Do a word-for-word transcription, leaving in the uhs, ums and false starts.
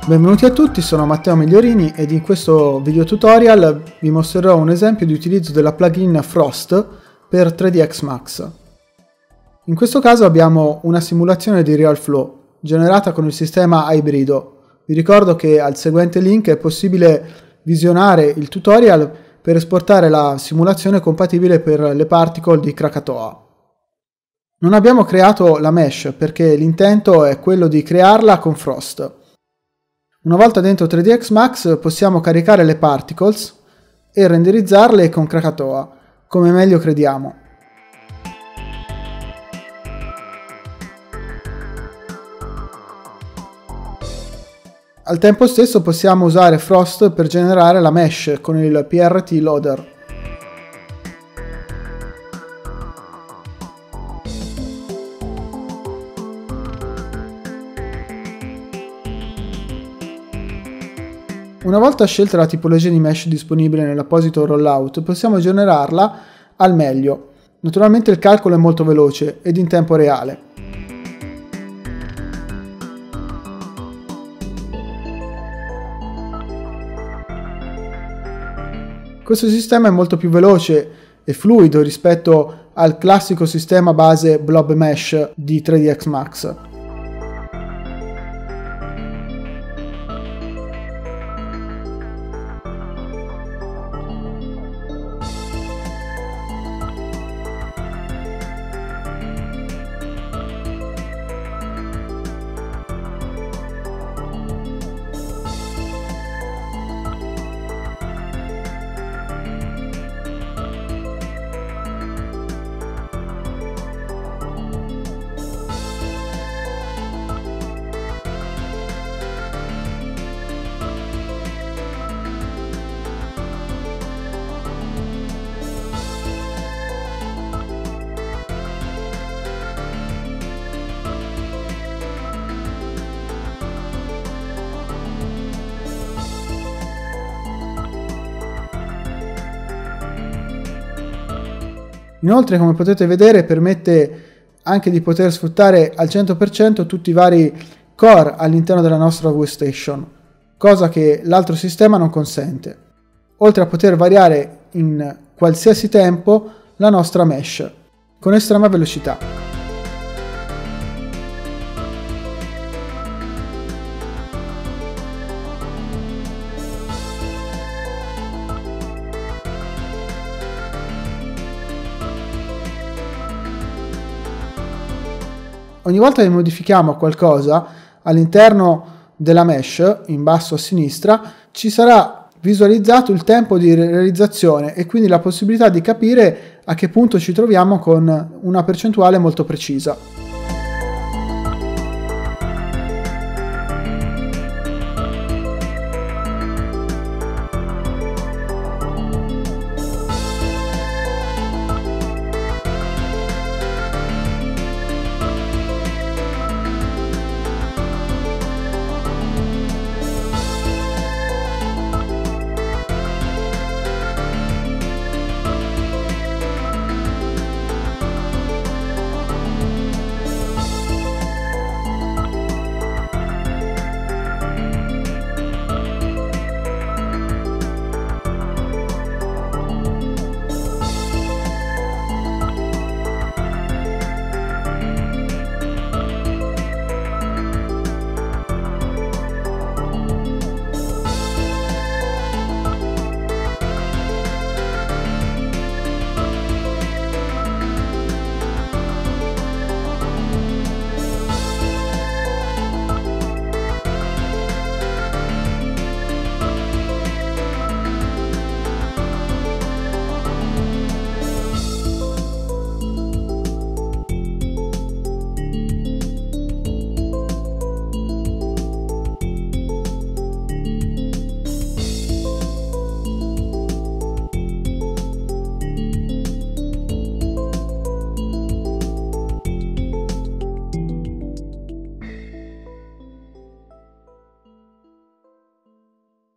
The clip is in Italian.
Benvenuti a tutti, sono Matteo Migliorini ed in questo video tutorial vi mostrerò un esempio di utilizzo della plugin Frost per tre D X Max. In questo caso abbiamo una simulazione di RealFlow generata con il sistema ibrido. Vi ricordo che al seguente link è possibile visionare il tutorial per esportare la simulazione compatibile per le particle di Krakatoa. Non abbiamo creato la mesh perché l'intento è quello di crearla con Frost. Una volta dentro tre D X Max possiamo caricare le particles e renderizzarle con Krakatoa, come meglio crediamo. Al tempo stesso possiamo usare Frost per generare la mesh con il P R T Loader. Una volta scelta la tipologia di mesh disponibile nell'apposito rollout, possiamo generarla al meglio. Naturalmente il calcolo è molto veloce ed in tempo reale. Questo sistema è molto più veloce e fluido rispetto al classico sistema base Blob Mesh di tre D X Max. Inoltre, come potete vedere, permette anche di poter sfruttare al cento per cento tutti i vari core all'interno della nostra workstation, cosa che l'altro sistema non consente, oltre a poter variare in qualsiasi tempo la nostra mesh con estrema velocità. Ogni volta che modifichiamo qualcosa all'interno della mesh, in basso a sinistra, ci sarà visualizzato il tempo di realizzazione e quindi la possibilità di capire a che punto ci troviamo con una percentuale molto precisa.